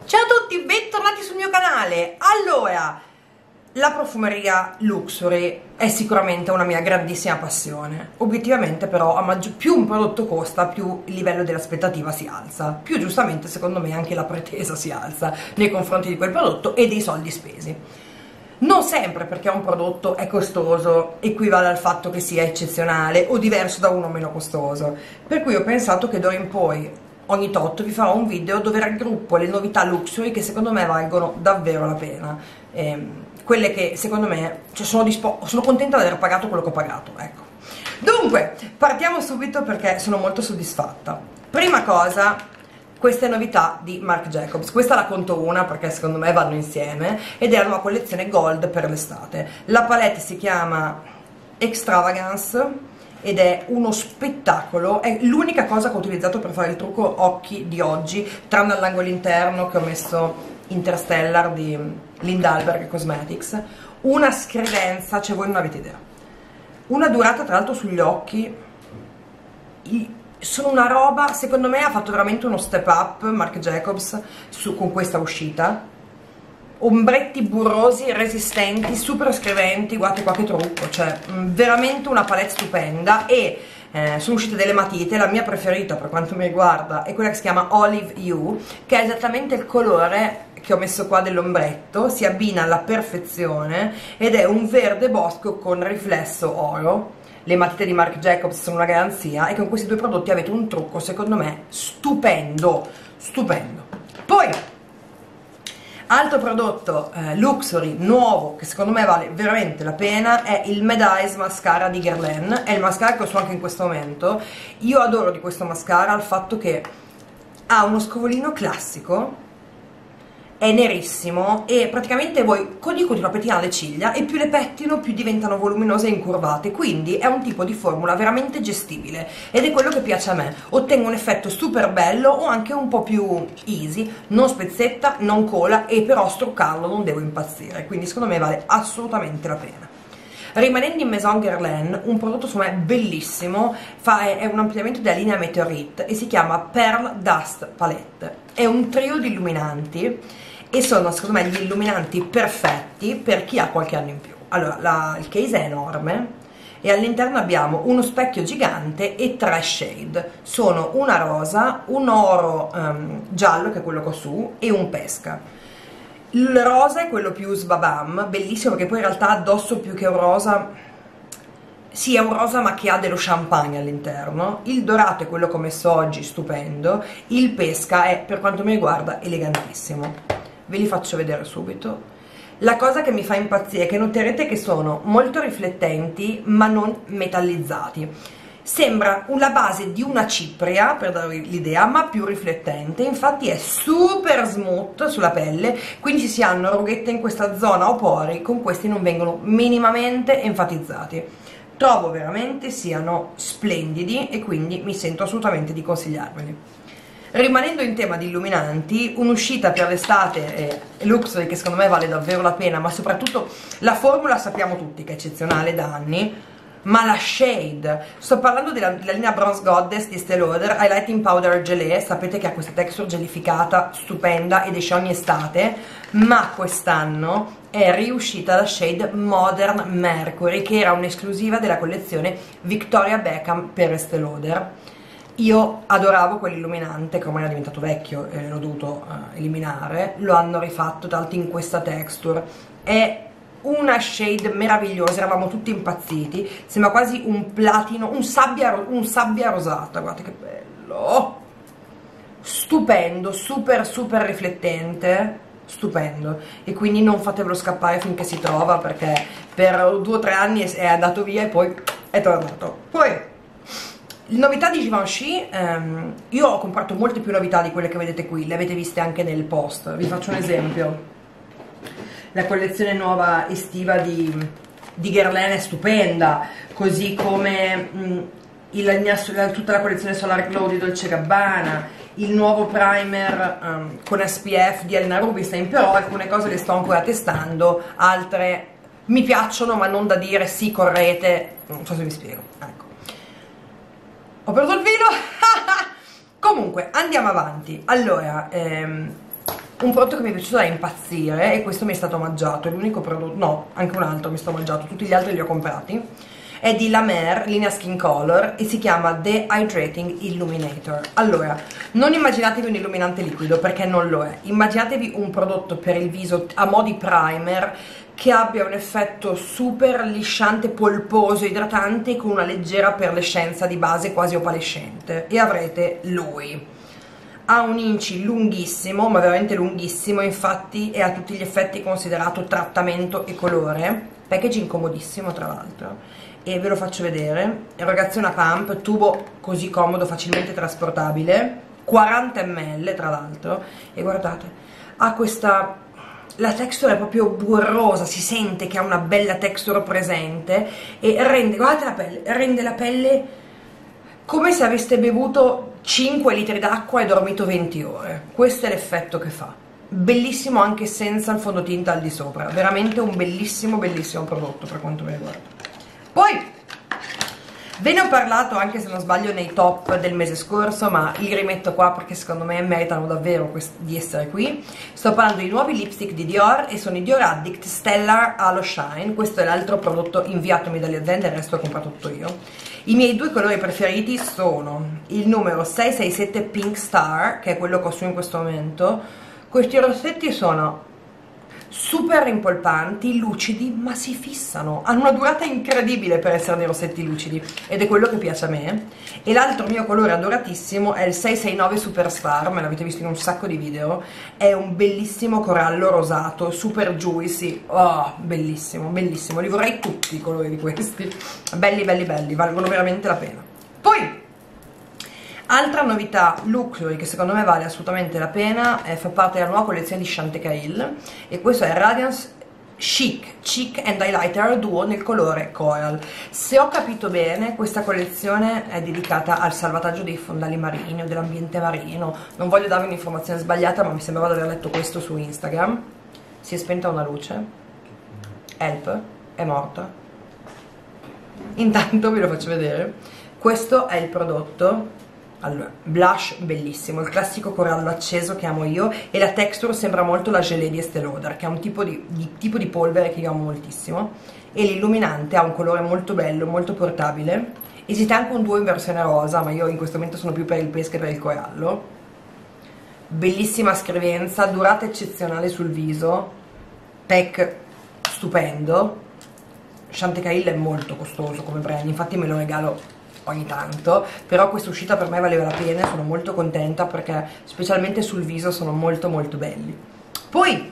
Ciao a tutti, bentornati sul mio canale. Allora, la profumeria Luxury è sicuramente una mia grandissima passione. Obiettivamente però più un prodotto costa, più il livello dell'aspettativa si alza, più giustamente secondo me anche la pretesa si alza nei confronti di quel prodotto e dei soldi spesi. Non sempre, perché un prodotto è costoso equivale al fatto che sia eccezionale o diverso da uno meno costoso, per cui ho pensato che d'ora in poi ogni tot vi farò un video dove raggruppo le novità Luxury che secondo me valgono davvero la pena, quelle che secondo me, cioè sono contenta di aver pagato quello che ho pagato, ecco. Dunque, partiamo subito perché sono molto soddisfatta. Prima cosa, queste novità di Marc Jacobs. Questa la conto una perché secondo me vanno insieme ed è la nuova collezione Gold per l'estate. La palette si chiama Extravagance ed è uno spettacolo, è l'unica cosa che ho utilizzato per fare il trucco occhi di oggi, tranne all'angolo interno che ho messo Interstellar di Lindalberg Cosmetics. Una scrivenza, cioè voi non avete idea, una durata tra l'altro sugli occhi, sono una roba, secondo me ha fatto veramente uno step up Marc Jacobs con questa uscita. Ombretti burrosi, resistenti, super scriventi, guardate qua che trucco, cioè veramente una palette stupenda. E sono uscite delle matite, la mia preferita per quanto mi riguarda è quella che si chiama Olive You, che è esattamente il colore che ho messo qua dell'ombretto, si abbina alla perfezione ed è un verde bosco con riflesso oro. Le matite di Marc Jacobs sono una garanzia e con questi due prodotti avete un trucco secondo me stupendo, stupendo. Poi altro prodotto Luxury nuovo che secondo me vale veramente la pena è il Mad Eyes Mascara di Guerlain. È il mascara che uso anche in questo momento. Io adoro di questo mascara il fatto che ha uno scovolino classico, è nerissimo e praticamente voi io continuo a pettinare le ciglia e più le pettino più diventano voluminose e incurvate, quindi è un tipo di formula veramente gestibile ed è quello che piace a me. Ottengo un effetto super bello o anche un po' più easy, non spezzetta, non cola e però struccarlo non devo impazzire, quindi secondo me vale assolutamente la pena. Rimanendo in Maison Guerlain, un prodotto secondo me bellissimo, è un ampliamento della linea Meteorite e si chiama Pearl Dust Palette. È un trio di illuminanti e sono secondo me gli illuminanti perfetti per chi ha qualche anno in più. Allora, il case è enorme e all'interno abbiamo uno specchio gigante e 3 shade. Sono una rosa, un oro giallo, che è quello che ho su, e un pesca. Il rosa è quello più sbabam, bellissimo, perché poi in realtà addosso più che un rosa, sì è un rosa ma che ha dello champagne all'interno. Il dorato è quello che ho messo oggi, stupendo. Il pesca è, per quanto mi riguarda, elegantissimo. Ve li faccio vedere subito. La cosa che mi fa impazzire è che noterete che sono molto riflettenti ma non metallizzati. Sembra la base di una cipria, per darvi l'idea, ma più riflettente. Infatti è super smooth sulla pelle, quindi si hanno rughette in questa zona o pori, con questi non vengono minimamente enfatizzati. Trovo veramente siano splendidi e quindi mi sento assolutamente di consigliarveli. Rimanendo in tema di illuminanti, un'uscita per l'estate Luxury che secondo me vale davvero la pena, ma soprattutto la formula sappiamo tutti che è eccezionale da anni, ma la shade, sto parlando della linea Bronze Goddess di Estée Lauder Highlighting Powder Gelée. Sapete che ha questa texture gelificata stupenda ed esce ogni estate, ma quest'anno è riuscita la shade Modern Mercury, che era un'esclusiva della collezione Victoria Beckham per Estée Lauder. Io adoravo quell'illuminante che ormai è diventato vecchio e l'ho dovuto eliminare. Lo hanno rifatto tra l'altro in questa texture, è una shade meravigliosa, eravamo tutti impazziti, sembra quasi un platino, un sabbia rosata, guardate che bello, stupendo, super super riflettente, stupendo. E quindi non fatevelo scappare finché si trova, perché per 2 o 3 anni è andato via e poi è tornato. Poi novità di Givenchy, io ho comprato molte più novità di quelle che vedete qui, le avete viste anche nel post. Vi faccio un esempio. La collezione nuova estiva di Guerlain è stupenda, così come tutta la collezione Solar Glow di Dolce Gabbana, il nuovo primer con SPF di Elena Rubinstein. Però alcune cose le sto ancora testando, altre mi piacciono ma non da dire sì correte, non so se mi spiego, ecco. Ho perso il filo. Comunque andiamo avanti. Allora, un prodotto che mi è piaciuto da impazzire, e questo mi è stato omaggiato, è l'unico prodotto, no, anche un altro mi è stato omaggiato, tutti gli altri li ho comprati, è di La Mer, linea Skin Color, e si chiama The Hydrating Illuminator. Allora, non immaginatevi un illuminante liquido, perché non lo è. Immaginatevi un prodotto per il viso a mo' di primer, che abbia un effetto super lisciante, polposo, idratante, con una leggera perlescenza di base quasi opalescente, e avrete lui. Ha un inci lunghissimo, ma veramente lunghissimo, infatti è a tutti gli effetti considerato trattamento e colore, packaging comodissimo tra l'altro, e ve lo faccio vedere. Erogazione a pump, tubo così comodo, facilmente trasportabile, 40 ml tra l'altro, e guardate, ha questa, la texture è proprio burrosa, si sente che ha una bella texture presente, e rende, guardate la pelle, rende la pelle come se aveste bevuto 5 litri d'acqua e dormito 20 ore. Questo è l'effetto che fa. Bellissimo anche senza il fondotinta al di sopra, veramente un bellissimo bellissimo prodotto per quanto mi riguarda. Poi ve ne ho parlato, anche se non sbaglio, nei top del mese scorso, ma li rimetto qua perché secondo me meritano davvero di essere qui. Sto parlando di nuovi lipstick di Dior, e sono i Dior Addict Stellar Halo Shine. Questo è l'altro prodotto inviatomi dalle aziende, il resto ho comprato tutto io. I miei due colori preferiti sono il numero 667 Pink Star, che è quello che ho su in questo momento. Questi rossetti sono super impolpanti, lucidi, ma si fissano, hanno una durata incredibile per essere dei rossetti lucidi, ed è quello che piace a me. E l'altro mio colore adoratissimo è il 669 Superstar, me l'avete visto in un sacco di video, è un bellissimo corallo rosato, super juicy, oh, bellissimo, bellissimo, li vorrei tutti i colori di questi, belli belli belli, valgono veramente la pena. Poi altra novità luxury che secondo me vale assolutamente la pena, fa parte della nuova collezione di Chantecaille, e questo è Radiance Chic Cheek and Highlighter Duo nel colore Coral. Se ho capito bene, questa collezione è dedicata al salvataggio dei fondali marini o dell'ambiente marino. Non voglio darvi un'informazione sbagliata, ma mi sembrava di aver letto questo su Instagram. Si è spenta una luce, help, è morta. Intanto vi lo faccio vedere. Questo è il prodotto. Allora, blush bellissimo, il classico corallo acceso che amo io, e la texture sembra molto la gelée di Estée Lauder, che è un tipo di polvere che io amo moltissimo, e l'illuminante ha un colore molto bello, molto portabile. Esiste anche un duo in versione rosa, ma io in questo momento sono più per il pesca e per il corallo. Bellissima scrivenza, durata eccezionale sul viso, pack stupendo. Chantecaille è molto costoso come brand, infatti me lo regalo ogni tanto, però questa uscita per me valeva la pena, sono molto contenta perché specialmente sul viso sono molto molto belli. Poi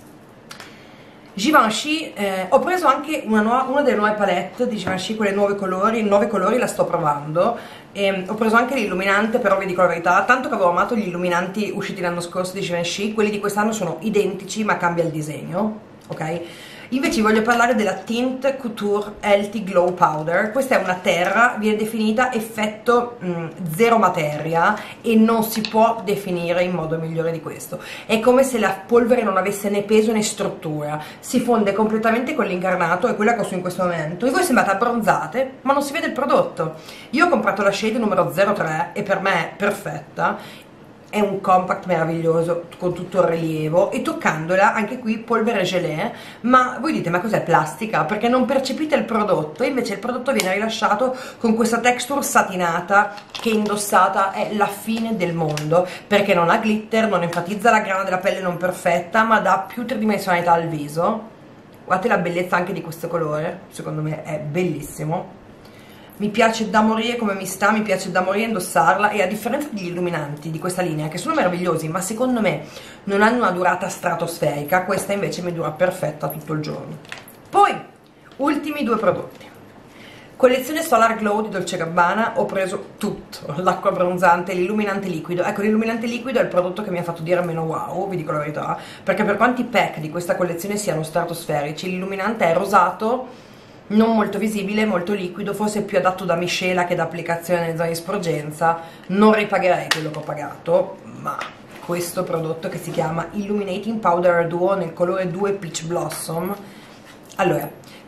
Givenchy, ho preso anche una delle nuove palette di Givenchy, quelle nuovi colori la sto provando, e ho preso anche l'illuminante, però vi dico la verità, tanto che avevo amato gli illuminanti usciti l'anno scorso di Givenchy, quelli di quest'anno sono identici ma cambia il disegno, ok? Invece vi voglio parlare della Tint Couture Healthy Glow Powder. Questa è una terra, viene definita effetto zero materia, e non si può definire in modo migliore di questo. È come se la polvere non avesse né peso né struttura, si fonde completamente con l'incarnato, è quella che ho su in questo momento, e voi sembrate abbronzate ma non si vede il prodotto. Io ho comprato la shade numero 03 e per me è perfetta. È un compact meraviglioso con tutto il rilievo, e toccandola anche qui polvere gelée, ma voi dite ma cos'è, plastica? Perché non percepite il prodotto, e invece il prodotto viene rilasciato con questa texture satinata che indossata è la fine del mondo, perché non ha glitter, non enfatizza la grana della pelle non perfetta, ma dà più tridimensionalità al viso. Guardate la bellezza anche di questo colore, secondo me è bellissimo. Mi piace da morire come mi sta, mi piace da morire indossarla, e a differenza degli illuminanti di questa linea, che sono meravigliosi ma secondo me non hanno una durata stratosferica, questa invece mi dura perfetta tutto il giorno. Poi, ultimi due prodotti. Collezione Solar Glow di Dolce & Gabbana, ho preso tutto, l'acqua abbronzante, l'illuminante liquido. Ecco, l'illuminante liquido è il prodotto che mi ha fatto dire meno wow, vi dico la verità, perché per quanti pack di questa collezione siano stratosferici, l'illuminante è rosato, non molto visibile, molto liquido, forse più adatto da miscela che da applicazione nelle zone di sporgenza. Non ripagherei quello che ho pagato, ma questo prodotto, che si chiama Illuminating Powder Duo nel colore 2 Peach Blossom, allora,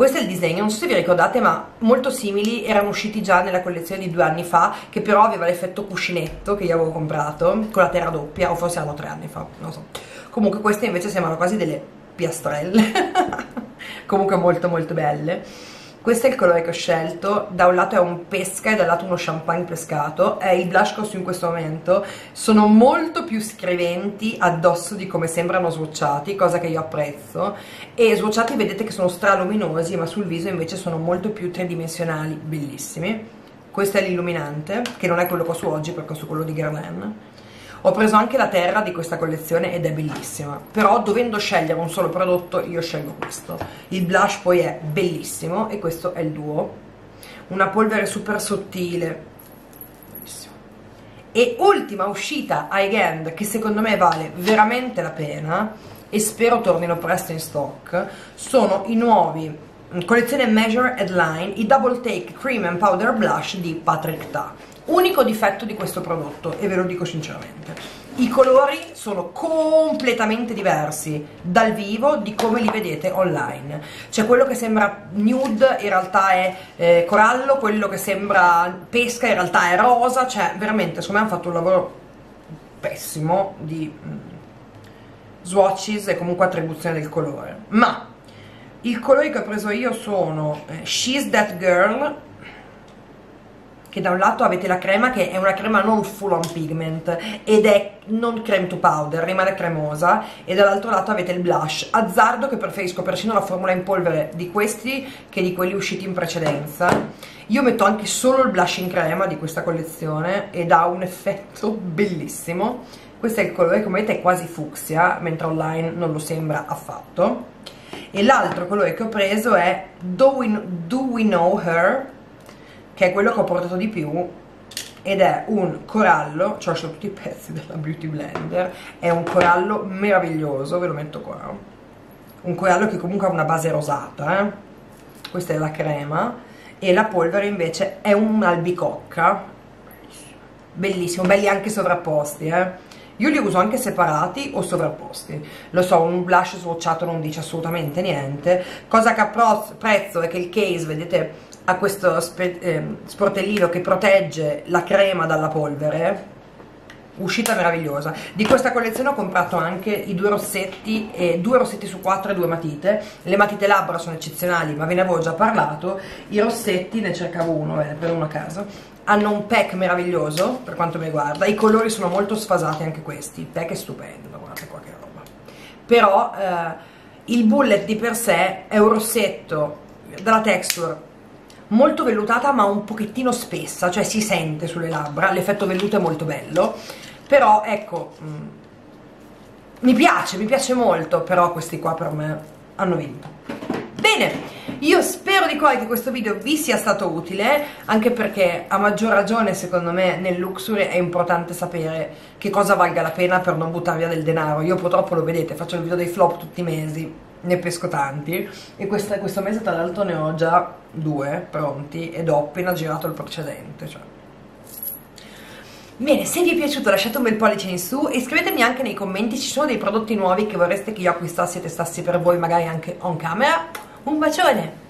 Questo è il disegno, non so se vi ricordate, ma molto simili erano usciti già nella collezione di 2 anni fa, che però aveva l'effetto cuscinetto che io avevo comprato con la terra doppia, o forse erano 3 anni fa, non so. Comunque queste invece sembrano quasi delle piastrelle comunque molto molto belle. Questo è il colore che ho scelto, da un lato è un pesca e dall'altro uno champagne pescato, è il blush che ho su in questo momento. Sono molto più scriventi addosso di come sembrano swatchati, cosa che io apprezzo, e swatchati vedete che sono straluminosi, ma sul viso invece sono molto più tridimensionali, bellissimi. Questo è l'illuminante, che non è quello che ho su oggi perché ho su quello di Guerlain. Ho preso anche la terra di questa collezione ed è bellissima, però dovendo scegliere un solo prodotto io scelgo questo. Il blush poi è bellissimo e questo è il duo, una polvere super sottile, bellissimo. E ultima uscita high end che secondo me vale veramente la pena e spero tornino presto in stock, sono i nuovi collezione Measure Headline, i Double Take Cream and Powder Blush di Patrick Ta. Unico difetto di questo prodotto, e ve lo dico sinceramente, i colori sono completamente diversi dal vivo di come li vedete online. Cioè quello che sembra nude in realtà è corallo, quello che sembra pesca in realtà è rosa, cioè veramente secondo me hanno fatto un lavoro pessimo di swatches e comunque attribuzione del colore. Ma i colori che ho preso io sono She's That Girl, che da un lato avete la crema che è una crema non full on pigment ed è non creme to powder, rimane cremosa, e dall'altro lato avete il blush. Azzardo che preferisco persino la formula in polvere di questi che di quelli usciti in precedenza. Io metto anche solo il blush in crema di questa collezione ed ha un effetto bellissimo. Questo è il colore, come vedete è quasi fucsia, mentre online non lo sembra affatto. E l'altro colore che ho preso è Do We Know Her, che è quello che ho portato di più, ed è un corallo, cioè sono tutti i pezzi della Beauty Blender, è un corallo meraviglioso, ve lo metto qua, un corallo che comunque ha una base rosata, questa è la crema, e la polvere invece è un'albicocca, bellissimo, belli anche sovrapposti, io li uso anche separati o sovrapposti, lo so, un blush swatchato non dice assolutamente niente. Cosa che apprezzo è che il case, vedete, ha questo sportellino che protegge la crema dalla polvere, uscita meravigliosa. Di questa collezione ho comprato anche i 2 rossetti, 2 rossetti su 4 e 2 matite. Le matite labbra sono eccezionali, ma ve ne avevo già parlato. I rossetti, ne cercavo uno, per uno a caso, hanno un pack meraviglioso per quanto mi riguarda, i colori sono molto sfasati anche questi, il pack è stupendo, guardate qua che roba. Però il bullet di per sé è un rossetto dalla texture molto vellutata ma un pochettino spessa, cioè si sente sulle labbra, l'effetto velluto è molto bello, però ecco, mi piace molto, però questi qua per me hanno vinto. Bene, io spero di cuore che questo video vi sia stato utile, anche perché a maggior ragione secondo me nel luxury è importante sapere che cosa valga la pena per non buttare via del denaro. Io purtroppo lo vedete, faccio il video dei flop tutti i mesi, ne pesco tanti, e questo mese tra l'altro ne ho già 2 pronti ed ho appena girato il precedente, cioè. Bene, se vi è piaciuto lasciate un bel pollice in su e scrivetemi anche nei commenti se ci sono dei prodotti nuovi che vorreste che io acquistassi e testassi per voi, magari anche on camera. Un bacione!